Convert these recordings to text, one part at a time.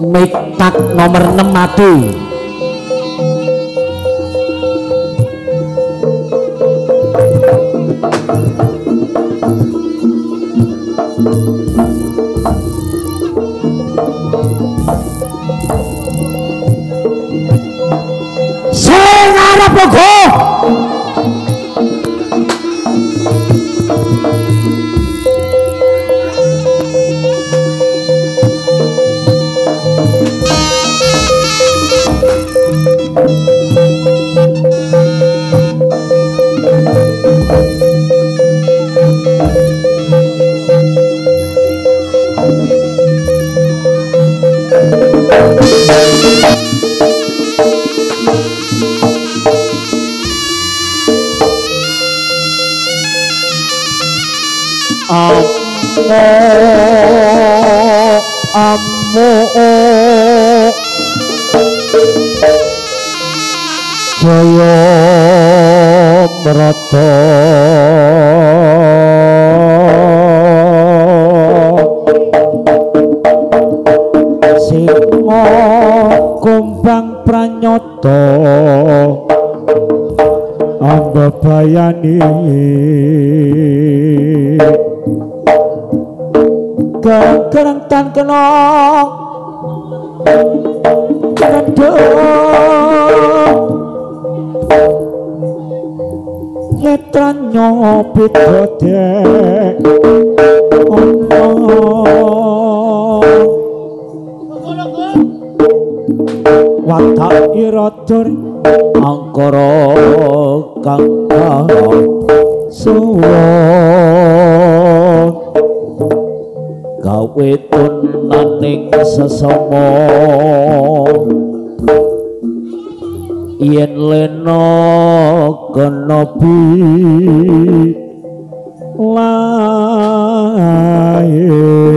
Miktak nomor 6 mati. Sing arep pogo. Jaya Brata Singa kumbang pranyata ambebayani garang tan kena netranyo pitodek ono watak iradur angkara kang suwon gawe tunaning sesama yen lena kena bi lae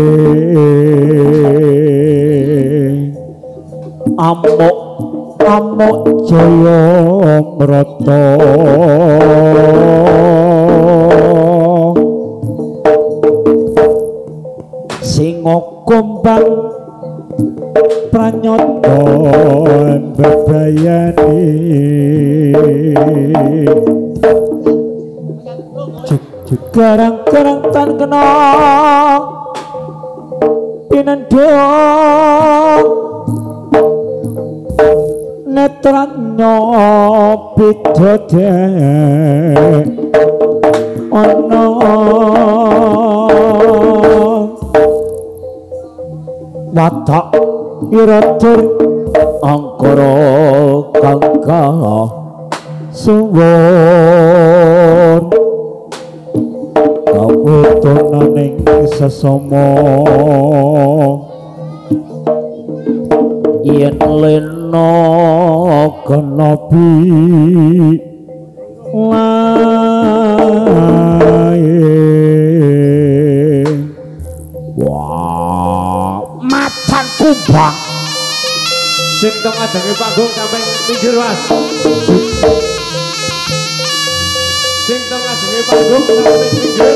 amuk jaya mrata singa kumbang pranyata bebayani garang-garang tan kena pinendhong netranyo pitodek ana watak iradur angkara kang suwon kawetonaning sesama yen lena kena bi lae wah macan kumbang sing teng adange panggung sampeyan minggir Mas sing teng adange panggung sampeyan minggir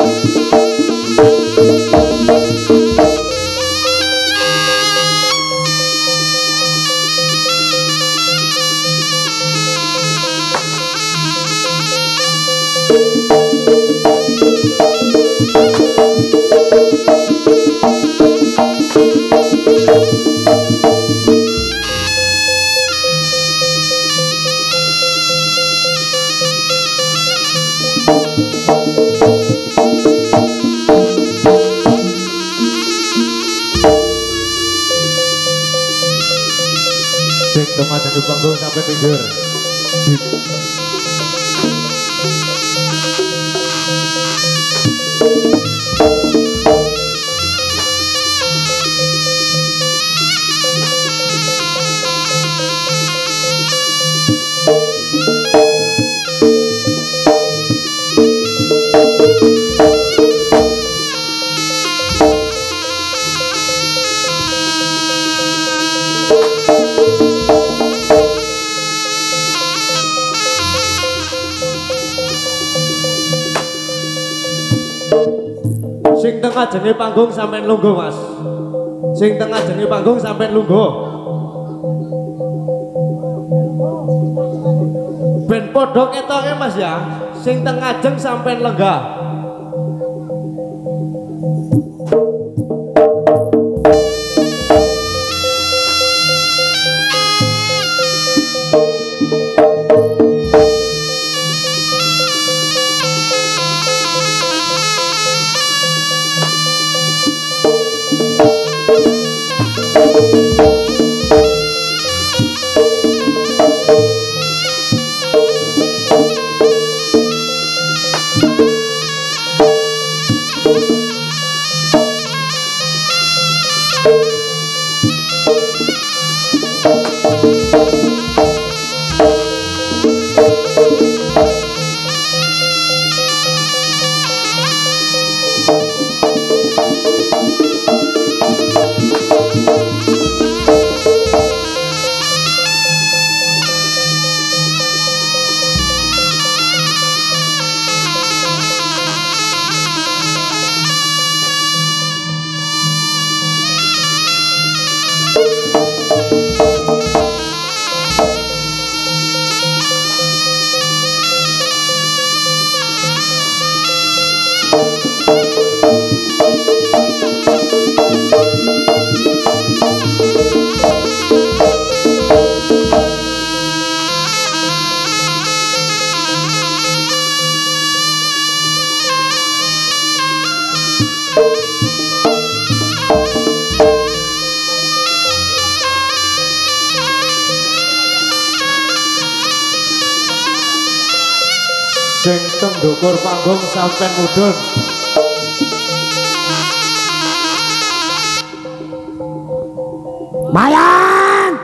di panggung sampai tidur. Sing teng ajenge panggung sampean lungguh Mas. Sing tengah jenenge panggung sampai lungguh. Ben podok etoke Mas ya. Sing tengah jeng sampai lenggah. Sing teng ndukur panggung sampean mudhun. Mayan.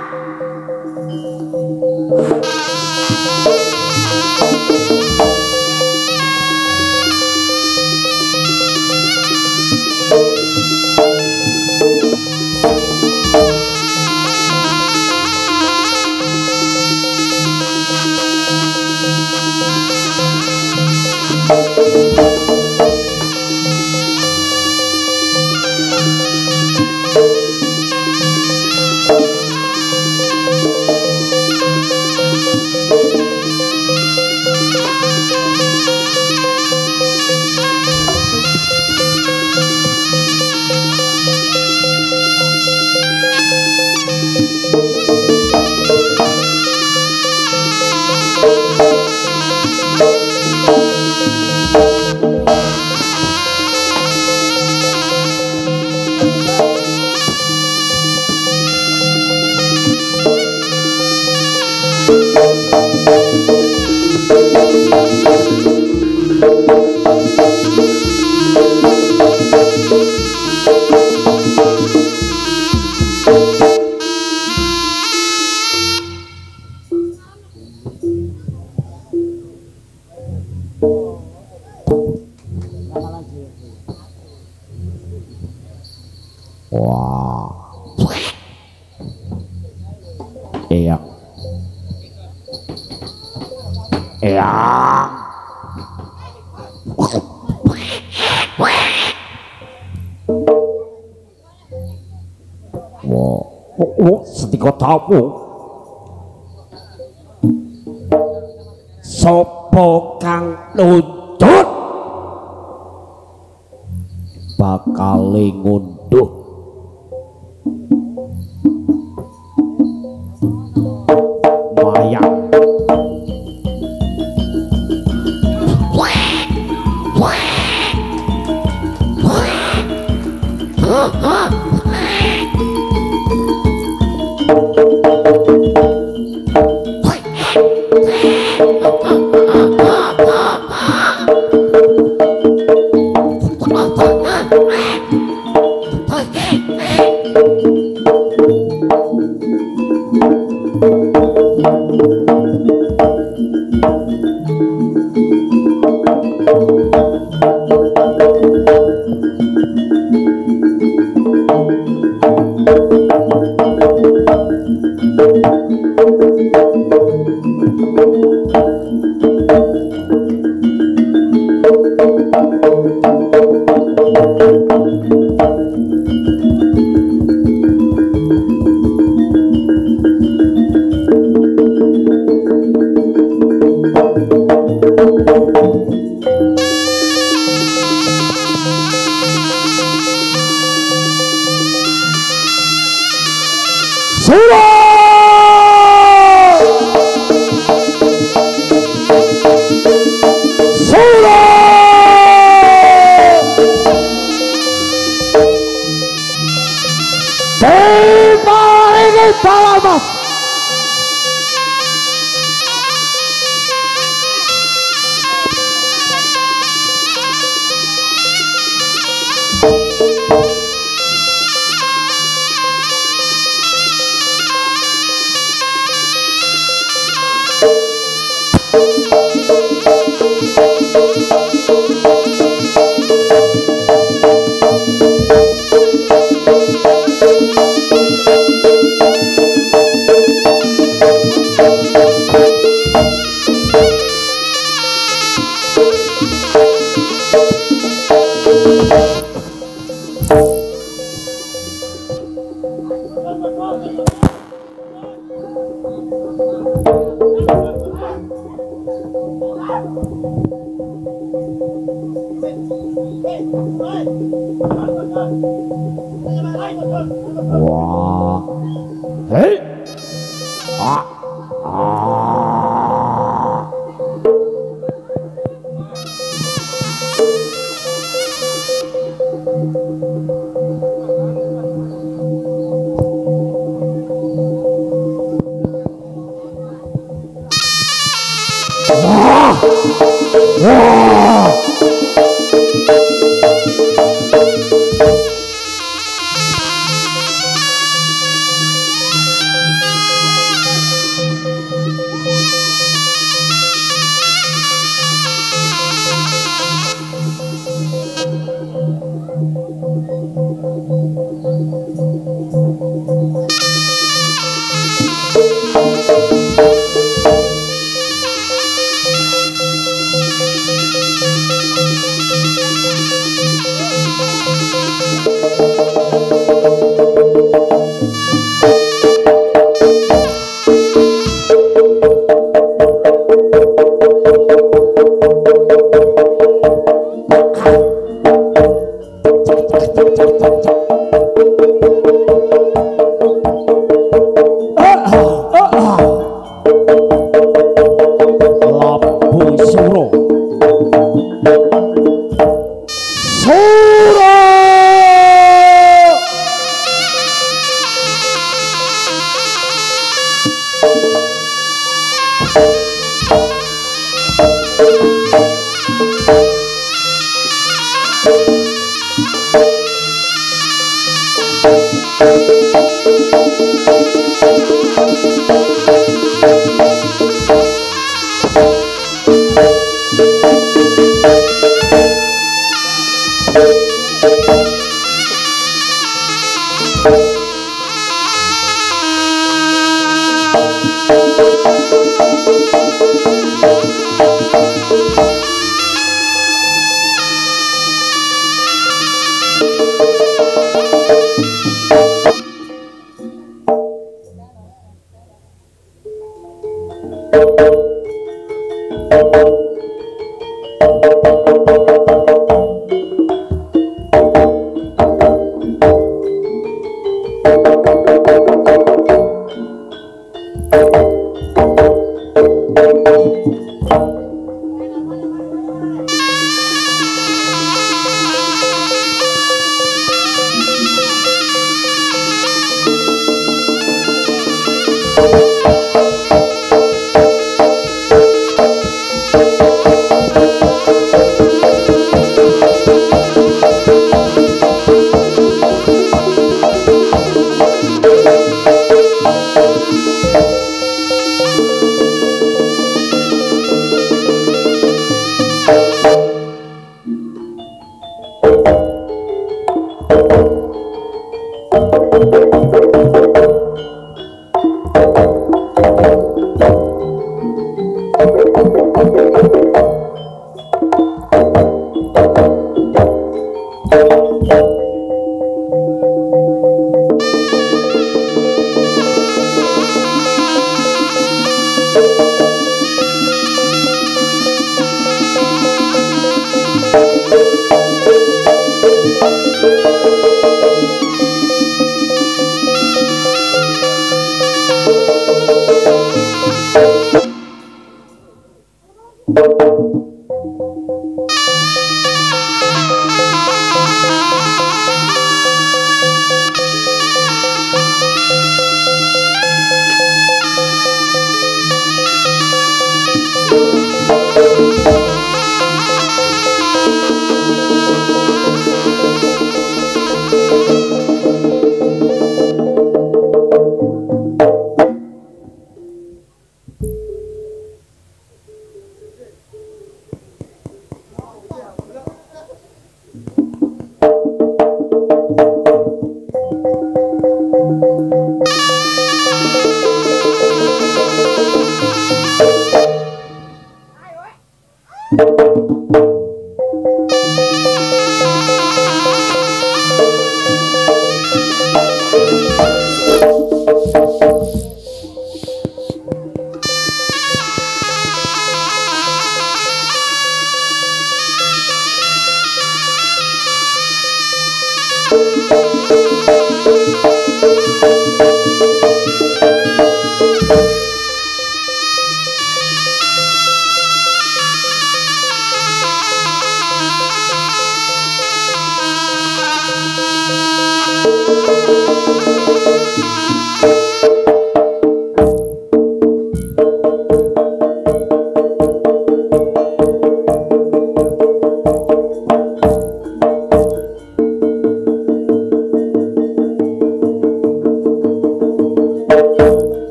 Wah. Iya. Iya. Wah, sedika tamu. Sapa kang nuntut bakal ngunduh mayang. Talamas. Wah. Hei. Ah. Ah. Wah. Wah.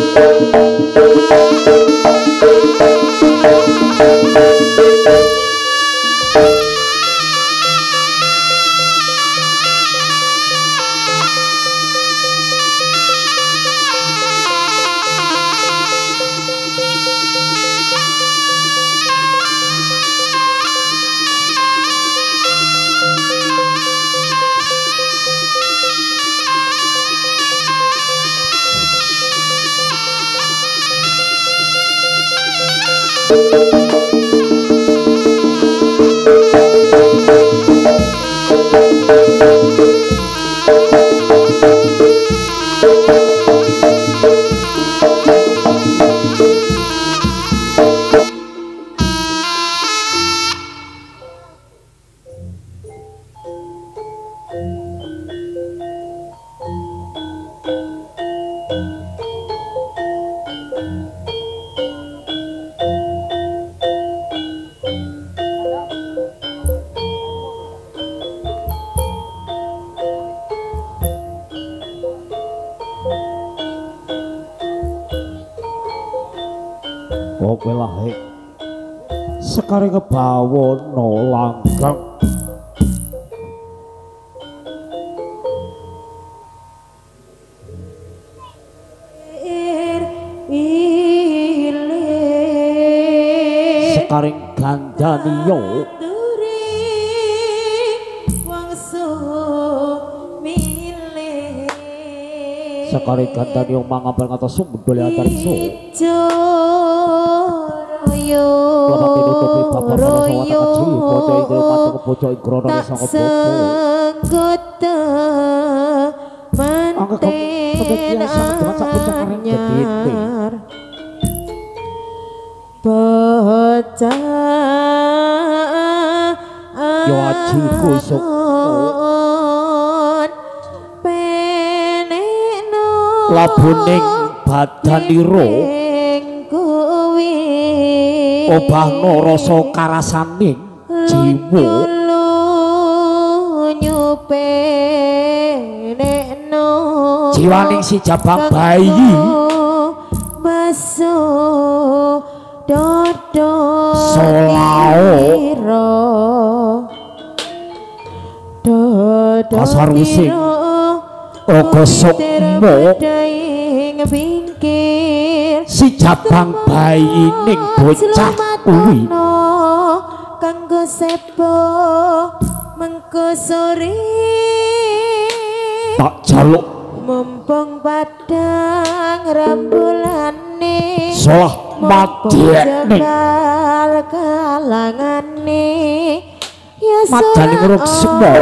Kowe lahe sekare kebawana langgang sekaring gandaniya sekare gandaniya mangapal ngatos sumendole antariksa Bapak pinutupi bapak para sawata kecil bocah ing mantu bocah ing grana sanga bobo angka kebekian sangat dengan sak bocah karen gedhe bocah yo aji kusuk peneno labuning badanira obahno rasa karasaning jiwa jiwaning si jabang bayi baso dodo solao dodo kasarusing ogo sukmo si jabang bayi ning bocah kuwi kanggo sepo mengko sore tak jaluk mumpung padang rambulane salah madhekne kalangane ya madane ngruk semua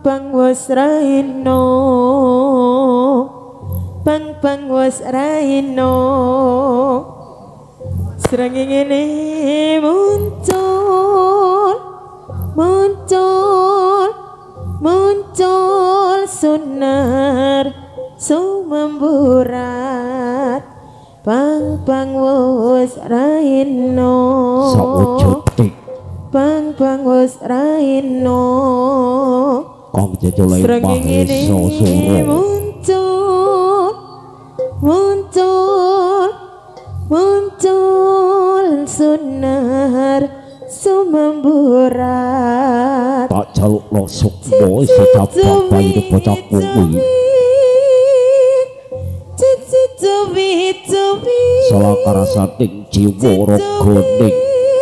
pang wis raino pang wis raino srengenge ngene muncul sunar sumemburat pang wis raino sawujud pang wis raino kang jejole Mahesa Sura muncul sunar sumemburat tak jalukno sukma sejabang bayi bocah kuwi salakarasaning jiwa raganing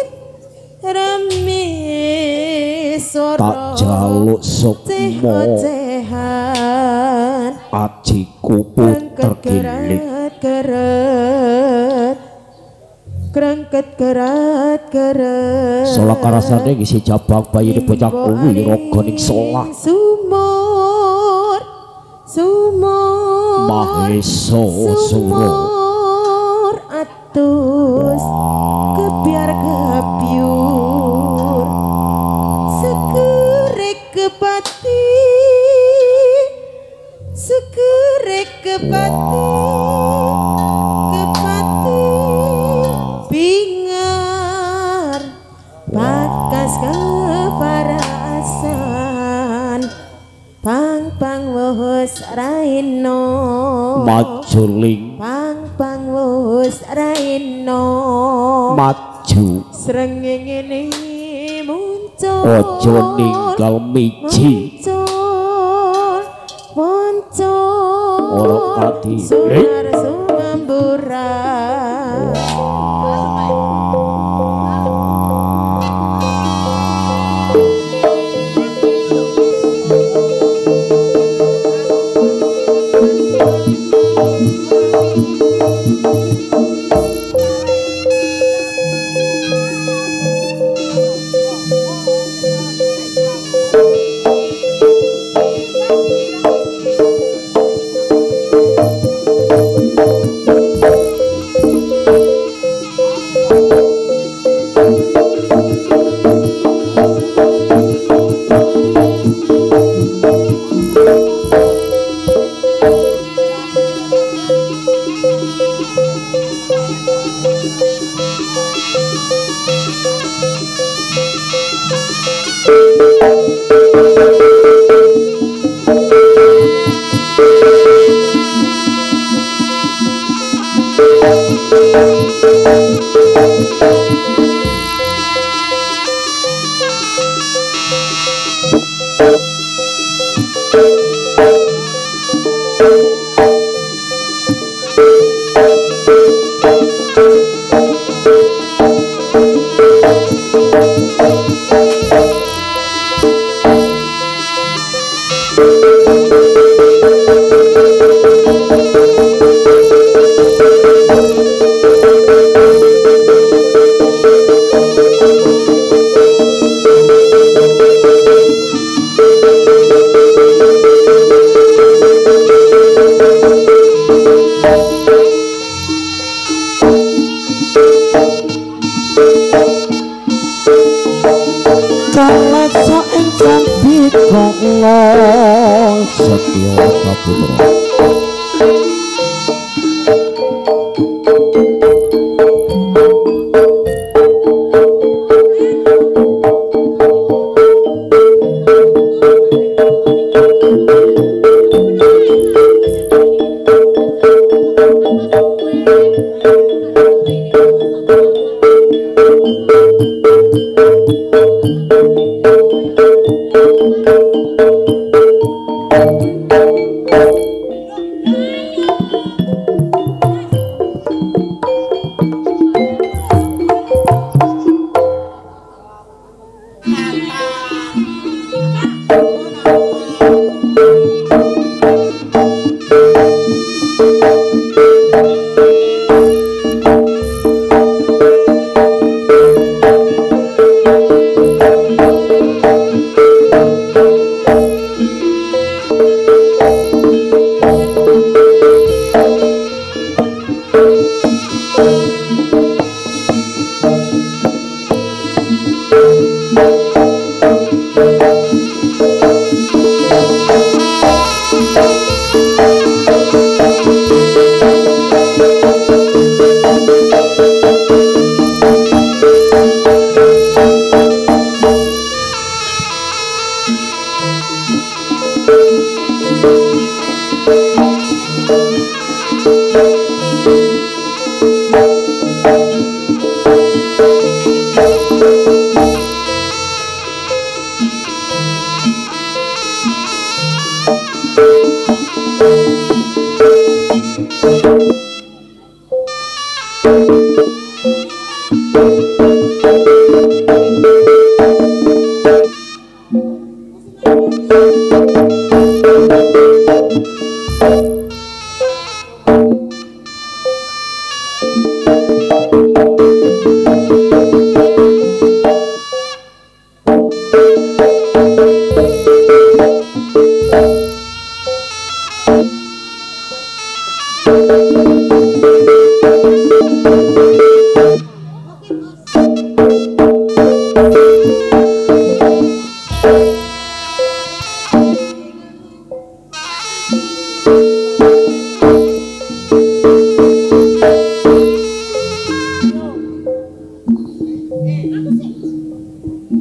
tak jaluk sukma ajiku puter giling kerangket kerat salakarasaning isi jabang bayi bocah kuwi raganing solak sumur Mahesa Sura atus kebiar kebiur sekerek kepati bingar bakas keparasan pang wis raino majuling pang wis raino maju srengenge ngene muncul ojo ninggal miji muncul ora kati sunar sumemburat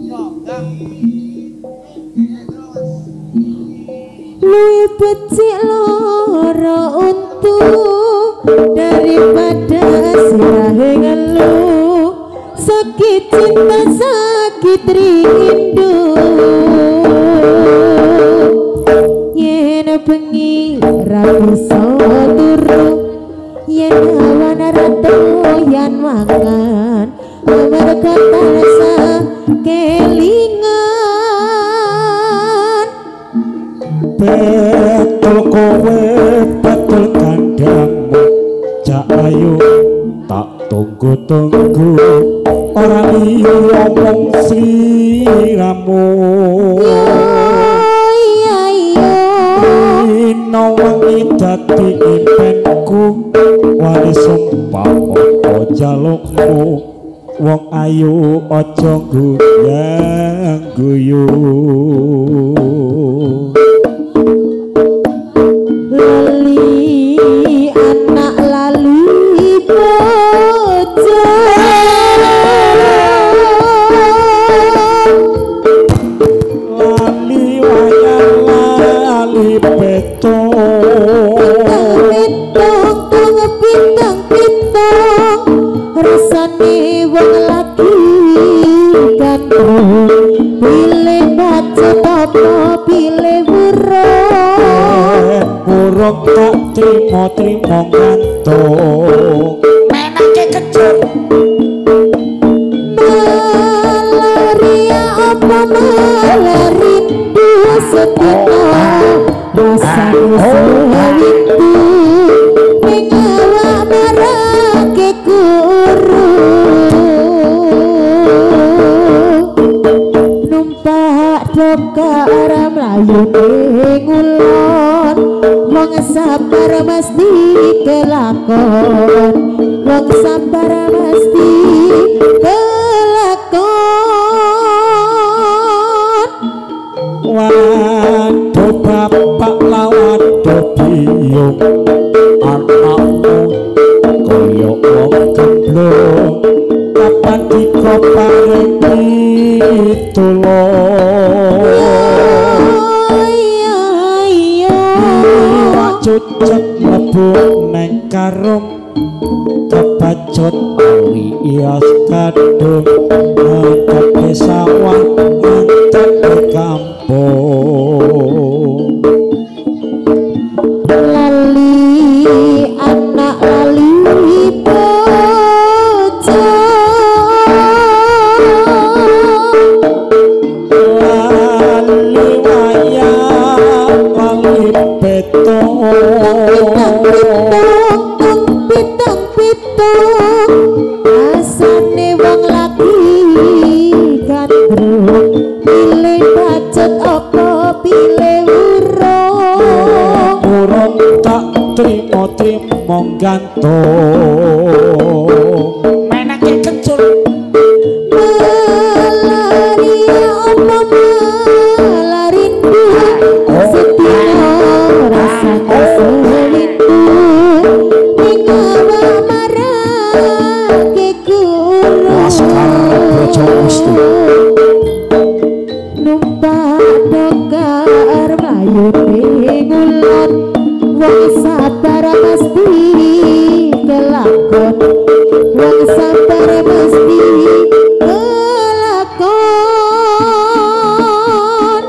Luwih becik lara untuk daripada sirahe ngeluh sakit cinta sakit rindu yen bengi ra bisa turu yen awan ra doyan mangan amarga tansah kelingan betul kowe betul kandangmu cak ayu tak tunggu-tunggu orang iya omong sliramu iya dina wengi dadi impenku wani sumpah apa jalukmu wong ayu aja guyang guyu lali anak lali bocah lali wayang lali pitong rasane wong lagi gandrung pilih bacot apa pilih burung tak trimo gantung menake kecut malaria apa malarindu setino rasane sewindu mengawa marake guru numpak dokar mlayu ngulon wong sabar mesti kelakon wong sabar mesti kelakon waduh bapak lawan biung anakmu koyo wong gemblong kapan dikoparing cucek mlebu neng karung kebacut alias kadung ngadep sawah ngadep kampung lali anak lali bocah lali wayang lali pitong asane wong lagi gandrung pilih bacot apa pilih burung tak trimo gantung menake kecut malaria apa malarindu setino rasane sewindu mengawa marake guru Laskar Brojo Gusti numpak dokar mlayu ngulon wong sabar mesti kelakon wong sabar mesti kelakon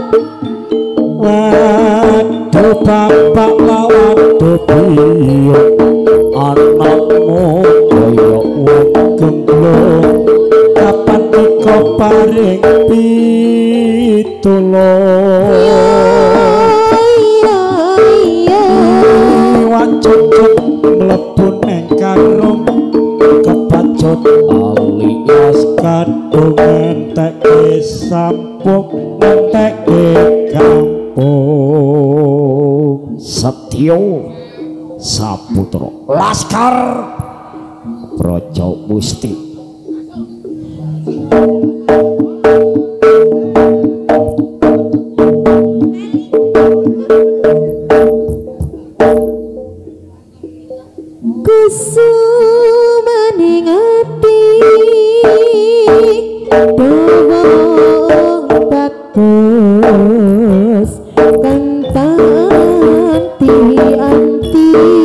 waduh bapak lawan biung anakmu koyo wong gemblong kapan dikoparing pitulung cucuk mlebu neng karung kebacut alias kadung entek sampung entek kampung Setyo Saputra Laskar Brojo Gusti kusumaning ati bagus kantanti anti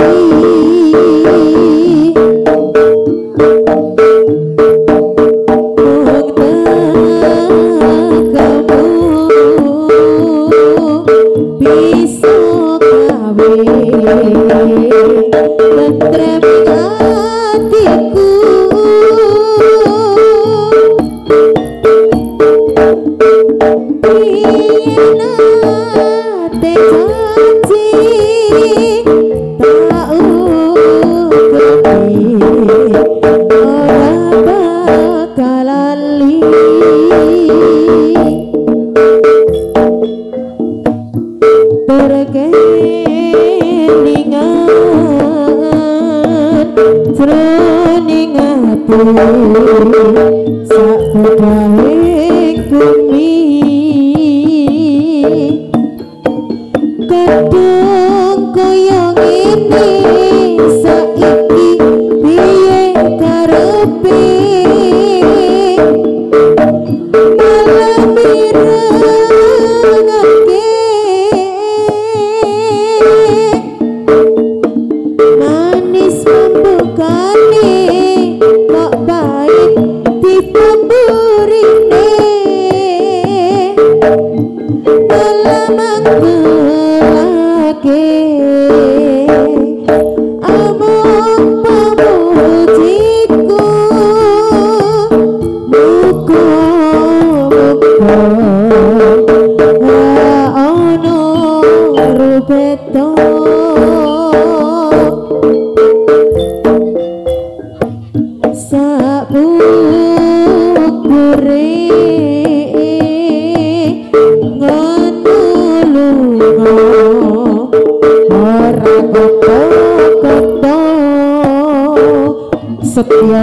Setya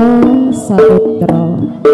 Saputra.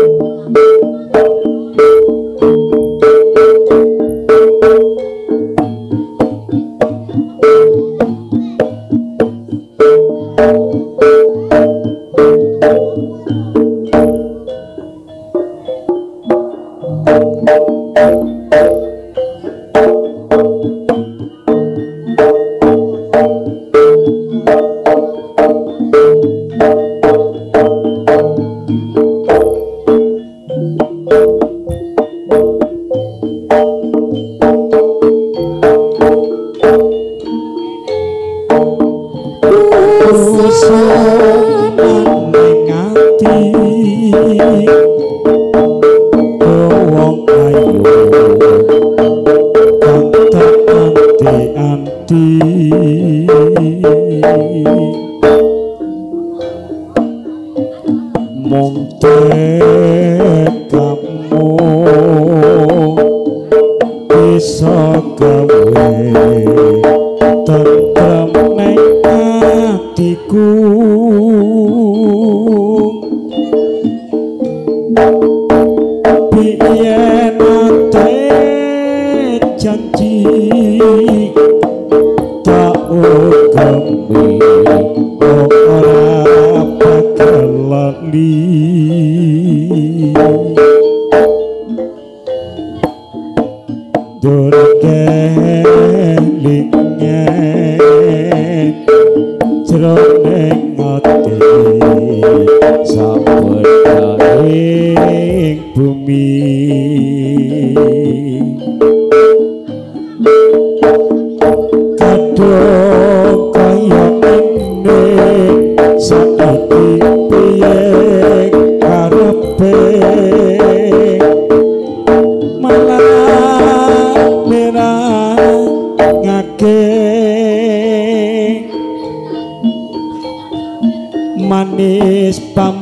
Manis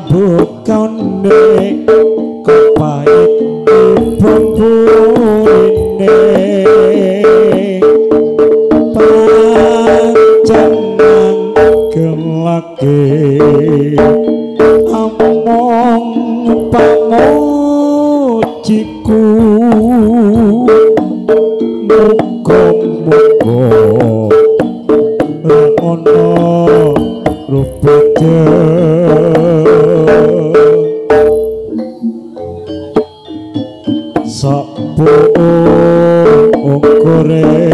pambukane kepait bumbune panjenengan gelake among pamujiku muga-muga ono rupanya Sapuung ukure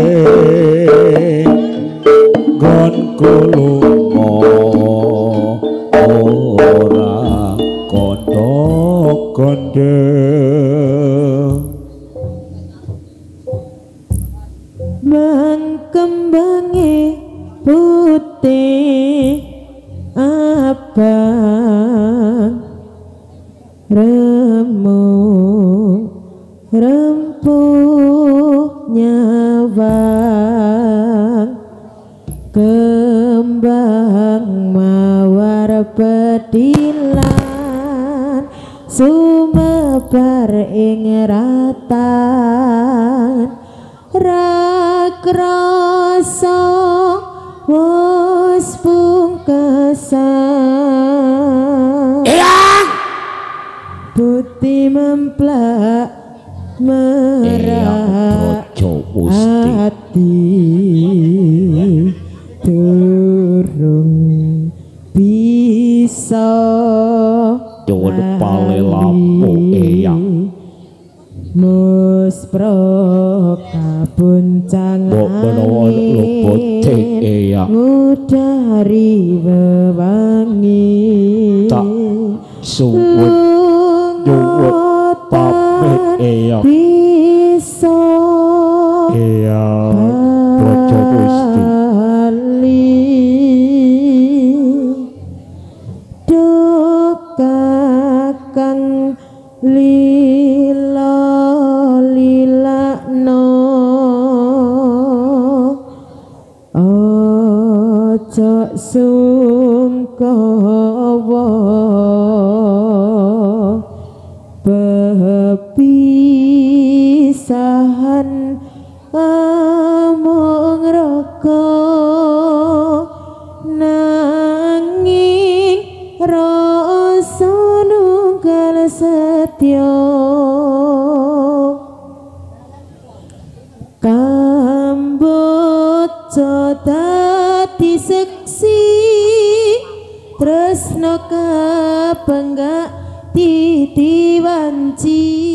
gonku lunga ora kondo-kondo mangkembange putih abang rempuh nyawang kembang mawar pedilan sumebar ing ratan rakrasa wis pungkasan putih memplak merah hati turun bisa Nyuwun pale lampu eyang muspro kabuncang mbok menawa lebote eyang ngudari wewangi tak suwun nyuwun pamit eyang bisa eyang Praja Gusti kakang lila no ojo sungkawa pepisahan among raka nanging rasa nunggal setya kamboja dadi seksi tresna kapenggak titi wanci